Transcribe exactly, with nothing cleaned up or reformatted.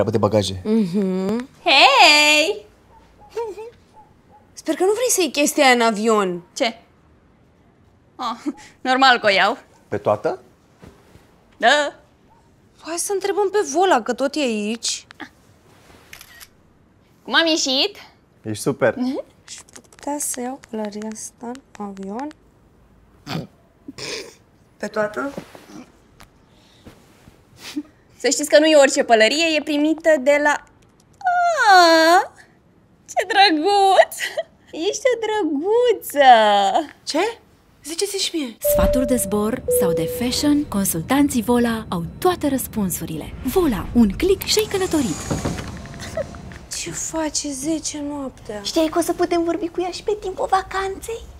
treabă de bagaje. Mhm. Hei! Sper că nu vrei să iei chestia aia în avion. Ce? Oh, normal că o iau. Pe toată? Da. Hai să întrebăm pe Vola, că tot e aici. Cum am ieșit? Ești super. Și putea să iau pălăria asta în avion. Pe toată? Să știți că nu e orice pălărie, e primită de la... Ah, ce drăguț! Ești o drăguță! Ce? Ziceți și mie. Sfaturi de zbor sau de fashion, consultanții Vola au toate răspunsurile. Vola, un click și ai călătorit. Ce face zece noaptea? Știai că o să putem vorbi cu ea și pe timpul vacanței?